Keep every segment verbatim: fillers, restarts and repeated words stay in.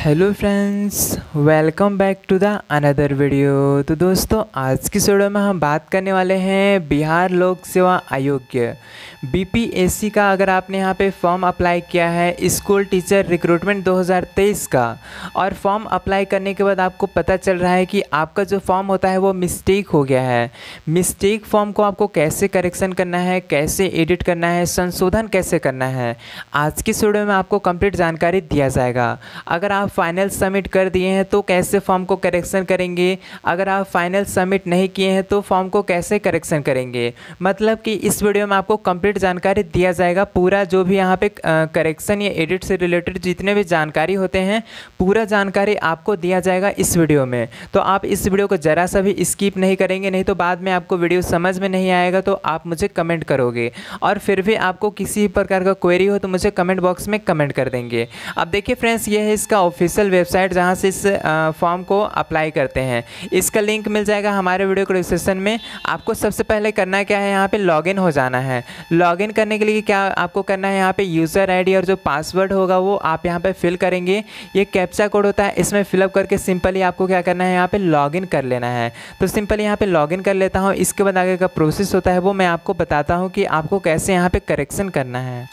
Hello friends, welcome back to the another video. तो दोस्तों, आज की वीडियो में हम बात करने वाले हैं बिहार लोक सेवा आयोग बीपीएससी का। अगर आपने यहाँ पे फॉर्म अप्लाई किया है स्कूल टीचर रिक्रूटमेंट दो हज़ार तेईस का, और फॉर्म अप्लाई करने के बाद आपको पता चल रहा है कि आपका जो फॉर्म होता है वो मिस्टेक हो गया है। मिस्टेक फॉर्म को आपको कैसे करेक्शन करना है, कैसे एडिट करना है, संशोधन कैसे करना है, आज की वीडियो में आपको कंप्लीट जानकारी दिया जाएगा। अगर आप फाइनल सबमिट कर दिए हैं तो कैसे फॉर्म को करेक्शन करेंगे, अगर आप फाइनल सबमिट नहीं किए हैं तो फॉर्म को कैसे करेक्शन करेंगे, मतलब कि इस वीडियो में आपको कंप्लीट जानकारी दिया जाएगा। पूरा जो भी यहाँ पे करेक्शन या एडिट से रिलेटेड जितने भी जानकारी होते हैं, पूरा जानकारी आपको दिया जाएगा इस वीडियो में। तो आप इस वीडियो को ज़रा सा भी स्किप नहीं करेंगे, नहीं तो बाद में आपको वीडियो समझ में नहीं आएगा तो आप मुझे कमेंट करोगे, और फिर भी आपको किसी प्रकार का क्वेरी हो तो मुझे कमेंट बॉक्स में कमेंट कर देंगे। अब देखिए फ्रेंड्स, ये है इसका ऑफिशियल वेबसाइट जहाँ से इस फॉर्म को अप्लाई करते हैं। इसका लिंक मिल जाएगा हमारे वीडियो को डिस्क्रिप्शन में। आपको सबसे पहले करना क्या है, यहाँ पे लॉगिन हो जाना है। लॉगिन करने के लिए क्या आपको करना है, यहाँ पे यूज़र आईडी और जो पासवर्ड होगा वो आप यहाँ पे फिल करेंगे। ये कैप्चा कोड होता है, इसमें फिलअप करके सिंपली आपको क्या करना है, यहाँ पे लॉगिन कर लेना है। तो सिंपली यहाँ पे लॉगिन कर लेता हूँ। इसके बाद आगे का प्रोसेस होता है वो मैं आपको बताता हूँ कि आपको कैसे यहाँ पे करेक्शन करना है।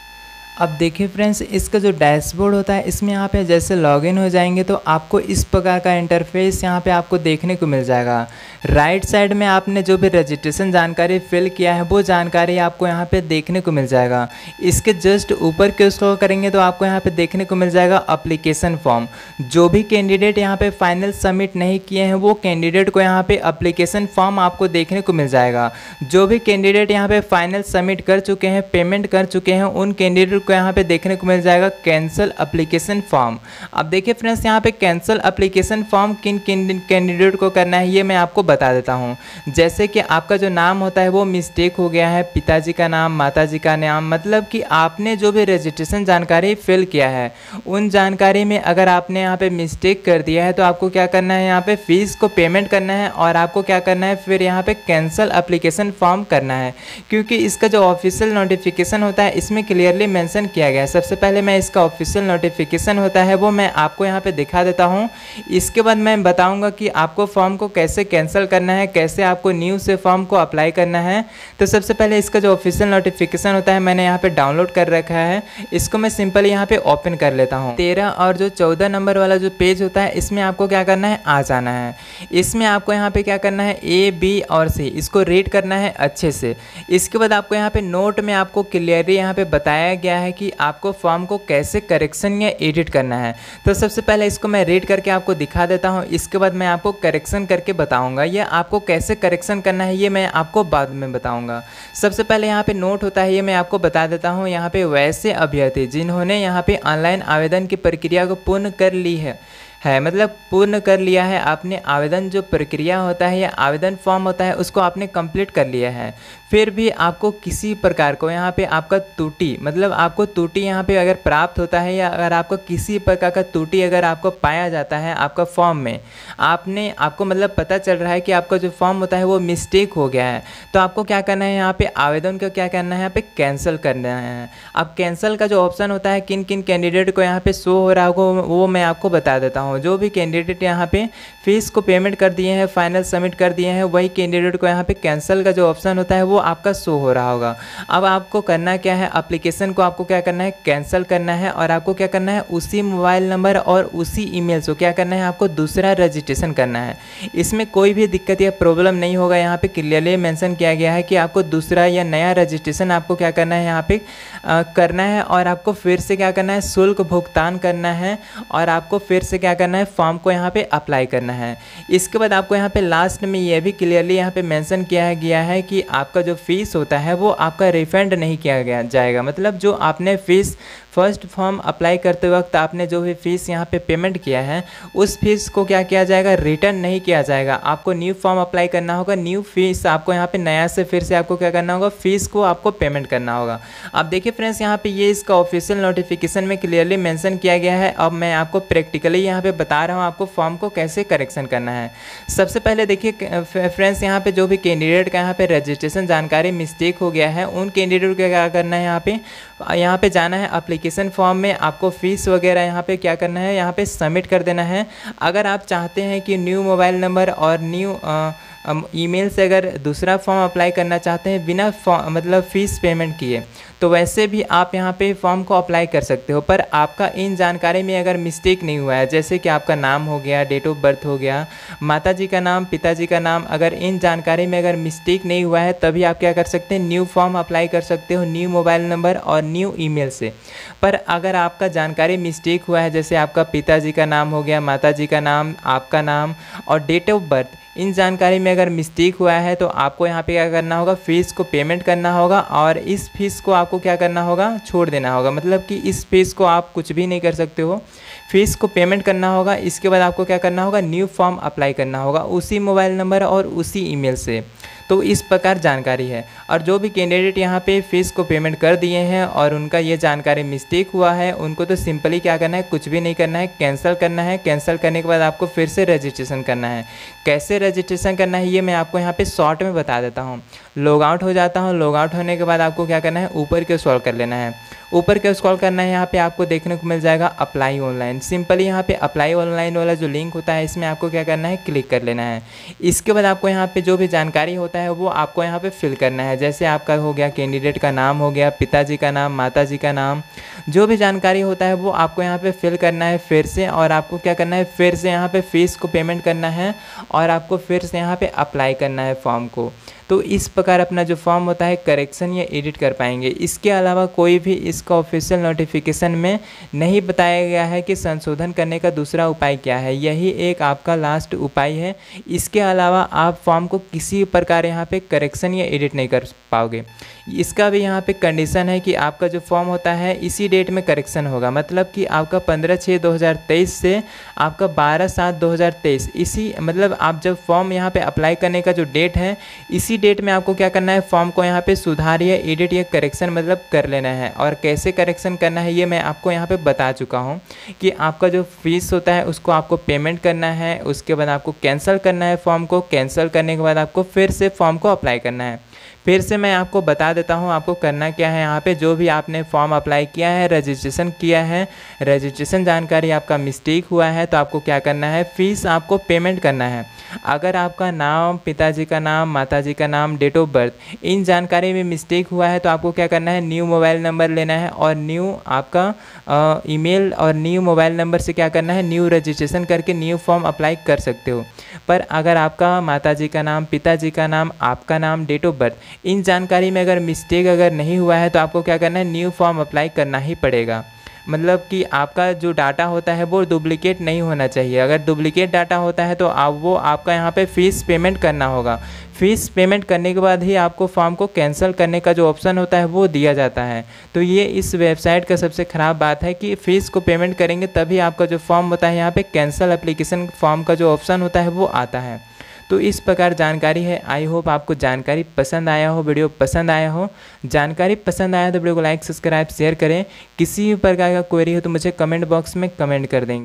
अब देखिए फ्रेंड्स, इसका जो डैशबोर्ड होता है, इसमें यहाँ पे जैसे लॉगिन हो जाएंगे तो आपको इस प्रकार का इंटरफेस यहाँ पे आपको देखने को मिल जाएगा। राइट साइड में आपने जो भी रजिस्ट्रेशन जानकारी फिल किया है वो जानकारी आपको यहाँ पे देखने को मिल जाएगा। इसके जस्ट ऊपर के उसको करेंगे तो आपको यहाँ पे देखने को मिल जाएगा अप्लीकेशन फॉर्म। जो भी कैंडिडेट यहाँ पे फाइनल सबमिट नहीं किए हैं वो कैंडिडेट को यहाँ पे अप्लीकेशन फॉर्म आपको देखने को मिल जाएगा। जो भी कैंडिडेट यहाँ पे फाइनल सबमिट कर चुके हैं, पेमेंट कर चुके हैं, उन कैंडिडेट को यहाँ पे देखने को मिल जाएगा कैंसल एप्लीकेशन फॉर्म। अब देखिए फ्रेंड्स, यहाँ पे कैंसल एप्लीकेशन फॉर्म किन किन कैंडिडेट को करना है ये मैं आपको बता देता हूँ। जैसे कि आपका जो नाम होता है वो मिस्टेक हो गया है, पिताजी का नाम, माताजी का नाम, मतलब कि आपने जो भी रजिस्ट्रेशन जानकारी फिल किया है उन जानकारी में अगर आपने यहाँ पे मिस्टेक कर दिया है तो आपको क्या करना है, यहाँ पे फीस को पेमेंट करना है और आपको क्या करना है, फिर यहाँ पे कैंसल एप्लीकेशन फॉर्म करना है। क्योंकि इसका जो ऑफिशियल नोटिफिकेशन होता है इसमें क्लियरली मेंशन किया गया है। सबसे पहले मैं इसका ऑफिशियल नोटिफिकेशन होता है वो मैं आपको यहाँ पे दिखा देता हूँ। इसके बाद मैं बताऊँगा कि आपको फॉर्म को कैसे कैंसिल करना है, कैसे आपको न्यू से फॉर्म को अप्लाई करना है। तो सबसे पहले इसका जो ऑफिशियल नोटिफिकेशन होता है मैंने यहाँ पे डाउनलोड कर रखा है। इसको मैं सिंपली यहाँ पे ओपन कर लेता हूँ। तेरह और जो चौदह नंबर वाला जो पेज होता है इसमें आपको क्या करना है, आ जाना है। इसमें आपको यहाँ पे क्या करना है, ए बी और सी इसको रीड करना है अच्छे से। इसके बाद आपको यहाँ पे नोट में आपको क्लियरली यहाँ पे बताया गया है कि आपको फॉर्म को कैसे करेक्शन या एडिट करना है। तो सबसे पहले इसको मैं रीड करके आपको दिखा देता हूँ। इसके बाद मैं आपको करेक्शन करके बताऊँगा, या आपको कैसे करेक्शन करना है ये मैं आपको बाद में बताऊँगा। सबसे पहले यहाँ पे नोट होता है ये मैं आपको बता देता हूँ। यहाँ पे वैसे अभ्यर्थी जिन्होंने यहाँ पे ऑनलाइन आवेदन की प्रक्रिया को पूर्ण कर ली है है मतलब पूर्ण कर लिया है, आपने आवेदन जो प्रक्रिया होता है या आवेदन फॉर्म होता है उसको आपने कंप्लीट कर लिया है, फिर भी आपको किसी प्रकार को यहाँ पे आपका त्रुटि, मतलब आपको त्रुटि यहाँ पे अगर प्राप्त होता है, या अगर आपको किसी प्रकार का त्रुटि अगर आपको पाया जाता है आपका फॉर्म में, आपने आपको मतलब पता चल रहा है कि आपका जो फॉर्म होता है वो मिस्टेक हो गया है, तो आपको क्या करना है, यहाँ पे आवेदन को क्या करना है, यहाँ पे कैंसिल करना है। अब कैंसिल का जो ऑप्शन होता है किन किन कैंडिडेट को यहाँ पे शो हो रहा होगा वो मैं आपको बता देता हूँ। जो भी कैंडिडेट यहाँ पे फीस को पेमेंट कर दिए हैं, फाइनल सबमिट कर दिए हैं, वही कैंडिडेट को यहाँ पे कैंसिल का जो ऑप्शन होता है वो आपका शो हो रहा होगा। अब आपको करना क्या है, एप्लीकेशन को आपको क्या करना है, कैंसिल करना है, और आपको क्या करना है, उसी मोबाइल नंबर और उसी ईमेल से क्या करना है, आपको दूसरा रजिस्ट्रेशन करना है। इसमें कोई भी दिक्कत या प्रॉब्लम नहीं होगा। यहाँ पे क्लियरली मेंशन किया गया है कि आपको दूसरा या नया रजिस्ट्रेशन आपको क्या करना है, यहाँ पे आ, करना है, और आपको फिर से क्या करना है, शुल्क भुगतान करना है, और आपको फिर से क्या करना है, फॉर्म को यहाँ पे अप्लाई करना है। इसके बाद आपको यहाँ पे लास्ट में ये भी क्लियरली यहाँ पे मेंशन किया गया है कि आपका जो फीस होता है वो आपका रिफंड नहीं किया गया जाएगा। मतलब जो आपने फीस फर्स्ट फॉर्म अप्लाई करते वक्त आपने जो भी फीस यहाँ पे पेमेंट किया है उस फीस को क्या किया जाएगा, रिटर्न नहीं किया जाएगा। आपको न्यू फॉर्म अप्लाई करना होगा, न्यू फीस आपको यहाँ पे नया से फिर से आपको क्या करना होगा, फीस को आपको पेमेंट करना होगा। अब देखिए फ्रेंड्स, यहाँ पे ये इसका ऑफिशियल नोटिफिकेशन में क्लियरली मेंशन किया गया है। अब मैं आपको प्रैक्टिकली यहाँ पे बता रहा हूँ आपको फॉर्म को कैसे करेक्शन करना है। सबसे पहले देखिए फ्रेंड्स, यहाँ पे जो भी कैंडिडेट का यहाँ पे रजिस्ट्रेशन जानकारी मिस्टेक हो गया है उन कैंडिडेट को क्या करना है, यहाँ पे यहाँ पे जाना है एप्लीकेशन एप्लीकेशन फॉर्म में आपको फ़ीस वगैरह यहाँ पे क्या करना है, यहाँ पे सबमिट कर देना है। अगर आप चाहते हैं कि न्यू मोबाइल नंबर और न्यू ईमेल से अगर दूसरा फॉर्म अप्लाई करना चाहते हैं बिना मतलब फ़ीस पेमेंट किए, तो वैसे भी आप यहाँ पे फॉर्म को अप्लाई कर सकते हो। पर आपका इन जानकारी में अगर मिस्टेक नहीं हुआ है, जैसे कि आपका नाम हो गया, डेट ऑफ बर्थ हो गया, माताजी का नाम, पिताजी का नाम, अगर इन जानकारी में अगर मिस्टेक नहीं हुआ है तभी आप क्या कर सकते हैं, न्यू फॉर्म अप्लाई कर सकते हो न्यू मोबाइल नंबर और न्यू ईमेल से। पर अगर आपका जानकारी मिस्टेक हुआ है, जैसे आपका पिताजी का नाम हो गया, माताजी का नाम, आपका नाम और डेट ऑफ बर्थ, इन जानकारी में अगर मिस्टेक हुआ है तो आपको यहाँ पे क्या करना होगा, फ़ीस को पेमेंट करना होगा और इस फीस को आपको क्या करना होगा, छोड़ देना होगा। मतलब कि इस फीस को आप कुछ भी नहीं कर सकते हो, फ़ीस को पेमेंट करना होगा। इसके बाद आपको क्या करना होगा, न्यू फॉर्म अप्लाई करना होगा उसी मोबाइल नंबर और उसी ईमेल से। तो इस प्रकार जानकारी है। और जो भी कैंडिडेट यहाँ पे फ़ीस को पेमेंट कर दिए हैं और उनका ये जानकारी मिस्टेक हुआ है, उनको तो सिंपली क्या करना है, कुछ भी नहीं करना है, कैंसिल करना है। कैंसिल करने के बाद आपको फिर से रजिस्ट्रेशन करना है। कैसे रजिस्ट्रेशन करना है ये मैं आपको यहाँ पे शॉर्ट में बता देता हूँ। लॉग आउट हो जाता हूँ। लॉग आउट होने के बाद आपको क्या करना है, ऊपर के स्क्रॉल कर लेना है। ऊपर के स्क्रॉल करना है, यहाँ पे आपको देखने को मिल जाएगा अप्लाई ऑनलाइन। सिंपली यहाँ पे अप्लाई ऑनलाइन वाला जो लिंक होता है इसमें आपको क्या करना है, क्लिक कर लेना है। इसके बाद आपको यहाँ पे जो भी जानकारी होता है वो आपको यहाँ पे फिल करना है। जैसे आपका हो गया कैंडिडेट का नाम हो गया, पिताजी का नाम, माताजी का नाम, जो भी जानकारी होता है वो आपको यहाँ पे फिल करना है फिर से। और आपको क्या करना है, फिर से यहाँ पे फ़ीस को पेमेंट करना है और आपको फिर से यहाँ पे अप्लाई करना है फॉर्म को। तो इस प्रकार अपना जो फॉर्म होता है करेक्शन या एडिट कर पाएंगे। इसके अलावा कोई भी इसका ऑफिशियल नोटिफिकेशन में नहीं बताया गया है कि संशोधन करने का दूसरा उपाय क्या है। यही एक आपका लास्ट उपाय है। इसके अलावा आप फॉर्म को किसी प्रकार यहाँ पे करेक्शन या एडिट नहीं कर पाओगे। इसका भी यहाँ पे कंडीशन है कि आपका जो फॉर्म होता है इसी डेट में करेक्शन होगा। मतलब कि आपका पंद्रह छः दो हज़ार तेईस से आपका बारह सात दो हज़ार तेईस, इसी मतलब आप जब फॉर्म यहाँ पे अप्लाई करने का जो डेट है इसी डेट में आपको क्या करना है, फॉर्म को यहाँ पे सुधार या एडिट या करेक्शन मतलब कर लेना है। और कैसे करेक्शन करना है ये मैं आपको यहाँ पे बता चुका हूँ कि आपका जो फीस होता है उसको आपको पेमेंट करना है। उसके बाद आपको कैंसिल करना है फॉर्म को। कैंसिल करने के बाद आपको फिर से फॉर्म को अप्लाई करना है। फिर से मैं आपको बता देता हूँ आपको करना क्या है। यहाँ पे जो भी आपने फॉर्म अप्लाई किया है, रजिस्ट्रेशन किया है, रजिस्ट्रेशन जानकारी आपका मिस्टेक हुआ है तो आपको क्या करना है, फ़ीस आपको पेमेंट करना है। अगर आपका नाम, पिताजी का नाम, माताजी का नाम, डेट ऑफ बर्थ, इन जानकारी में मिस्टेक हुआ है तो आपको क्या करना है, न्यू मोबाइल नंबर लेना है और न्यू आपका ईमेल और न्यू मोबाइल नंबर से क्या करना है, न्यू रजिस्ट्रेशन करके न्यू फॉर्म अप्लाई कर सकते हो। पर अगर आपका माताजी का नाम, पिताजी का नाम, आपका नाम, डेट ऑफ बर्थ, इन जानकारी में अगर मिस्टेक अगर नहीं हुआ है तो आपको क्या करना है, न्यू फॉर्म अप्लाई करना ही पड़ेगा। मतलब कि आपका जो डाटा होता है वो डुप्लिकेट नहीं होना चाहिए। अगर डुप्लिकेट डाटा होता है तो आप वो आपका यहाँ पे फ़ीस पेमेंट करना होगा। फ़ीस पेमेंट करने के बाद ही आपको फॉर्म को कैंसिल करने का जो ऑप्शन होता है वो दिया जाता है। तो ये इस वेबसाइट का सबसे ख़राब बात है कि फ़ीस को पेमेंट करेंगे तभी आपका जो फॉर्म होता है यहाँ पे कैंसिल एप्लीकेशन फॉर्म का जो ऑप्शन होता है वो आता है। तो इस प्रकार जानकारी है। आई होप आपको जानकारी पसंद आया हो, वीडियो पसंद आया हो। जानकारी पसंद आया तो वीडियो को लाइक, सब्सक्राइब, शेयर करें। किसी भी प्रकार का क्वेरी हो तो मुझे कमेंट बॉक्स में कमेंट कर देंगे।